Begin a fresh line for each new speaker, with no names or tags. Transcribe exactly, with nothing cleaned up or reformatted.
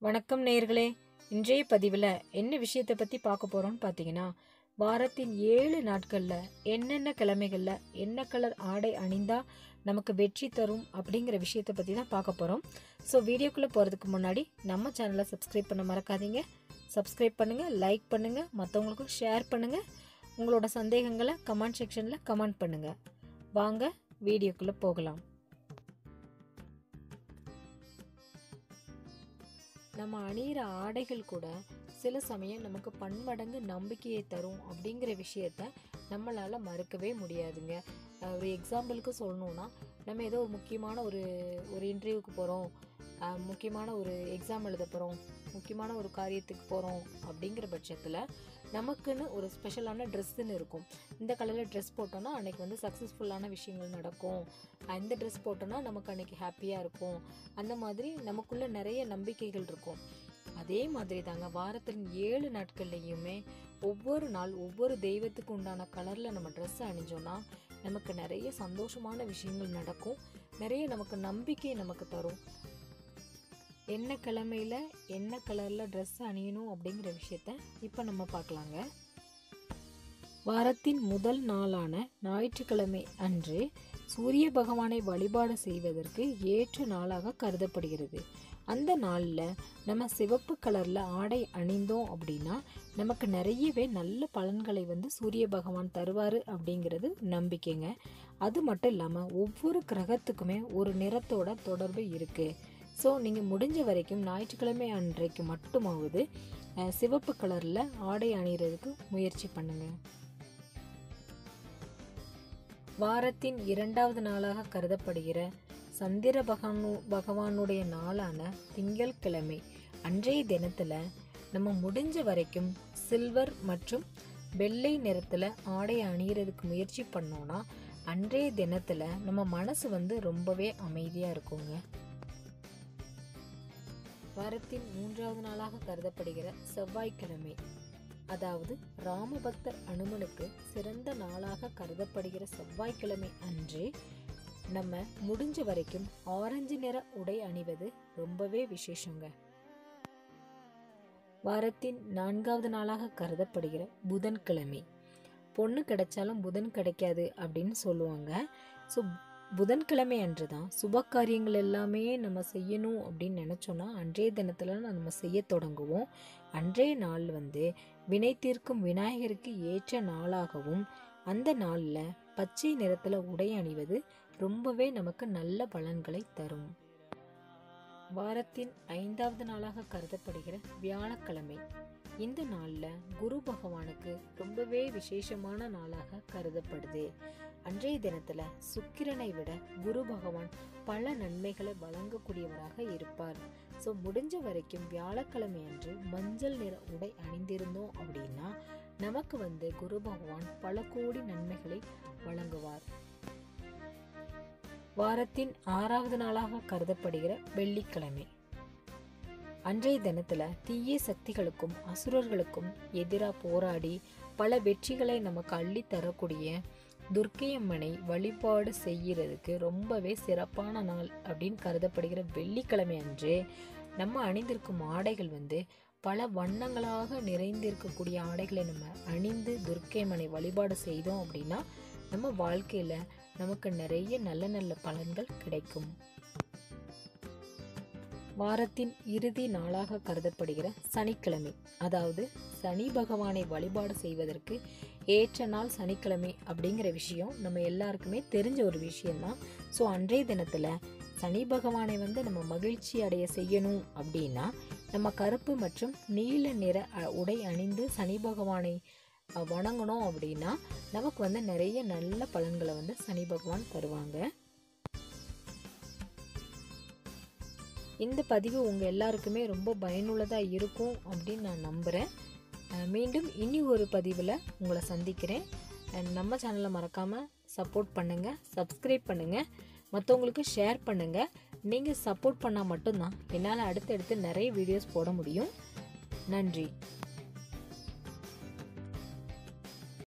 வணக்கம் நேயர்களே. இன்றைய பதிவில் என்ன விஷயத்தை பற்றி பார்க்க போகிறோம்னு பார்த்தீங்கன்னா, வாரத்தின் ஏழு நாட்களில் என்னென்ன கிழமைகளில் என்ன கலர் ஆடை அணிந்தால் நமக்கு வெற்றி தரும் அப்படிங்கிற விஷயத்தை பற்றி தான் பார்க்க போகிறோம். ஸோ வீடியோக்குள்ளே போகிறதுக்கு முன்னாடி நம்ம சேனலை சப்ஸ்கிரைப் பண்ண மறக்காதீங்க. சப்ஸ்கிரைப் பண்ணுங்கள், லைக் பண்ணுங்கள், மற்றவங்களுக்கும் ஷேர் பண்ணுங்கள். உங்களோட சந்தேகங்களை கமெண்ட் செக்ஷனில் கமெண்ட் பண்ணுங்கள். வாங்க வீடியோக்குள்ளே போகலாம். நம்ம அணிகிற ஆடைகள் கூட சில சமயம் நமக்கு பன்மடங்கு நம்பிக்கையை தரும் அப்படிங்கிற விஷயத்த நம்மளால் மறுக்கவே முடியாதுங்க. ஒரு எக்ஸாம்பிளுக்கு சொல்லணுன்னா, நம்ம ஏதோ ஒரு முக்கியமான ஒரு ஒரு இன்டர்வியூக்கு போகிறோம், முக்கியமான ஒரு எக்ஸாம் எழுத போகிறோம், முக்கியமான ஒரு காரியத்துக்கு போகிறோம் அப்படிங்கிற பட்சத்தில் நமக்குன்னு ஒரு ஸ்பெஷலான ட்ரெஸ்ஸுன்னு இருக்கும். இந்த கலரில் ட்ரெஸ் போட்டோன்னா அன்றைக்கி வந்து சக்ஸஸ்ஃபுல்லான விஷயங்கள் நடக்கும், இந்த ட்ரெஸ் போட்டோன்னா நமக்கு அன்றைக்கி ஹாப்பியாக இருக்கும். அந்த மாதிரி நமக்குள்ளே நிறைய நம்பிக்கைகள் இருக்கும். அதே மாதிரி தாங்க வாரத்தின் ஏழு நாட்கள்லையுமே ஒவ்வொரு நாள் ஒவ்வொரு தெய்வத்துக்கு உண்டான கலரில் நம்ம ட்ரெஸ்ஸை அணிஞ்சோன்னா நமக்கு நிறைய சந்தோஷமான விஷயங்கள் நடக்கும், நிறைய நமக்கு நம்பிக்கையை நமக்கு தரும். என்ன கிழமையில் என்ன கலரில் ட்ரெஸ் அணியணும் அப்படிங்கிற விஷயத்த இப்போ நம்ம பார்க்கலாங்க. வாரத்தின் முதல் நாளான ஞாயிற்றுக்கிழமை அன்று சூரிய பகவானை வழிபாடு செய்வதற்கு ஏற்ற நாளாக கருதப்படுகிறது. அந்த நாளில் நம்ம சிவப்பு கலரில் ஆடை அணிந்தோம் அப்படின்னா நமக்கு நிறையவே நல்ல பலன்களை வந்து சூரிய பகவான் தருவார் அப்படிங்கிறது நம்பிக்கைங்க. அது மட்டும் இல்லாமல் ஒவ்வொரு கிரகத்துக்குமே ஒரு நிறத்தோட தொடர்பு இருக்குது. ஸோ நீங்கள் முடிஞ்ச வரைக்கும் ஞாயிற்றுக்கிழமை அன்றைக்கு மட்டுமாவது சிவப்பு கலரில் ஆடை அணிகிறதுக்கு முயற்சி பண்ணுங்கள். வாரத்தின் இரண்டாவது நாளாக கருதப்படுகிற சந்திர பகவானு பகவானுடைய நாளான திங்கட்கிழமை அன்றைய தினத்தில் நம்ம முடிஞ்ச வரைக்கும் சில்வர் மற்றும் வெள்ளை நிறத்தில் ஆடை அணிகிறதுக்கு முயற்சி பண்ணோன்னா அன்றைய தினத்தில் நம்ம மனசு வந்து ரொம்பவே அமைதியாக இருக்குங்க. வாரத்தின் மூன்றாவது நாளாக கருதப்படுகிற செவ்வாய்க்கிழமை, அதாவது ராமபக்தர் அனுமனுக்கு சிறந்த நாளாக கருதப்படுகிற செவ்வாய்க்கிழமை அன்று நம்ம முடிஞ்ச வரைக்கும் ஆரஞ்சு நிற உடை அணிவது ரொம்பவே விசேஷங்க. வாரத்தின் நான்காவது நாளாக கருதப்படுகிற புதன்கிழமை, பொண்ணு கிடைச்சாலும் புதன் கிடைக்காது அப்படின்னு சொல்லுவாங்க. ஸோ புதன்கிழமை அன்று தான் சுப காரியங்கள் எல்லாமே நம்ம செய்யணும் அப்படின்னு நினச்சோன்னா அன்றைய தினத்தில் நம்ம செய்ய தொடங்குவோம். அன்றைய நாள் வந்து வினை தீர்க்கும் விநாயகருக்கு ஏற்ற நாளாகவும் அந்த நாளில் பச்சை நிறத்தில் உடை அணிவது ரொம்பவே நமக்கு நல்ல பலன்களை தரும். வாரத்தின் ஐந்தாவது நாளாக கருதப்படுகிற வியாழக்கிழமை, இந்த நாளில் குரு பகவானுக்கு ரொம்பவே விசேஷமான நாளாக கருதப்படுது. அன்றைய தினத்தில் சுக்கிரனை விட குரு பகவான் பல நன்மைகளை வழங்கக்கூடியவராக இருப்பார். ஸோ முடிஞ்ச வரைக்கும் வியாழக்கிழமை அன்று மஞ்சள் நிற உடை அணிந்திருந்தோம் அப்படின்னா நமக்கு வந்து குரு பகவான் பல கோடி நன்மைகளை வழங்குவார். வாரத்தின் ஆறாவது நாளாக கருதப்படுகிற வெள்ளிக்கிழமை, அன்றைய தினத்தில் தீய சக்திகளுக்கும் அசுரர்களுக்கும் எதிராக போராடி பல வெற்றிகளை நமக்கு அள்ளி தரக்கூடிய துர்க்கையம்மனை வழிபாடு செய்கிறதுக்கு ரொம்பவே சிறப்பான நாள் அப்படின்னு கருதப்படுகிற வெள்ளிக்கிழமை அன்று நம்ம அணிந்திருக்கும் ஆடைகள் வந்து பல வண்ணங்களாக நிறைந்திருக்கக்கூடிய ஆடைகளை நம்ம அணிந்து துர்க்கையம்மனை வழிபாடு செய்தோம் அப்படின்னா நம்ம வாழ்க்கையில் நமக்கு நிறைய நல்ல நல்ல பலன்கள் கிடைக்கும். வாரத்தின் இறுதி நாளாக கருதப்படுகிற சனிக்கிழமை, அதாவது சனி பகவானை வழிபாடு செய்வதற்கு ஏற்ற நாள் சனிக்கிழமை அப்படிங்கிற விஷயம் நம்ம எல்லாருக்குமே தெரிஞ்ச ஒரு விஷயம்தான். ஸோ அன்றைய தினத்தில் சனி பகவானை வந்து நம்ம மகிழ்ச்சி அடைய செய்யணும் அப்படின்னா நம்ம கருப்பு மற்றும் நீல நிற உடை அணிந்து சனி பகவானை வணங்கணும் அப்படின்னா நமக்கு வந்து நிறைய நல்ல பலன்களை வந்து சனி பகவான் தருவாங்க. இந்த பதிவு உங்கள் எல்லாருக்குமே ரொம்ப பயனுள்ளதாக இருக்கும் அப்படின்னு நான் நம்புகிறேன். மீண்டும் இனி ஒரு பதிவில் உங்களை சந்திக்கிறேன். நம்ம சேனலை மறக்காமல் சப்போர்ட் பண்ணுங்கள், சப்ஸ்கிரைப் பண்ணுங்கள், மற்றவங்களுக்கு ஷேர் பண்ணுங்கள். நீங்கள் சப்போர்ட் பண்ணால் மட்டும்தான் என்னால் அடுத்தடுத்து நிறைய வீடியோஸ் போட முடியும். நன்றி.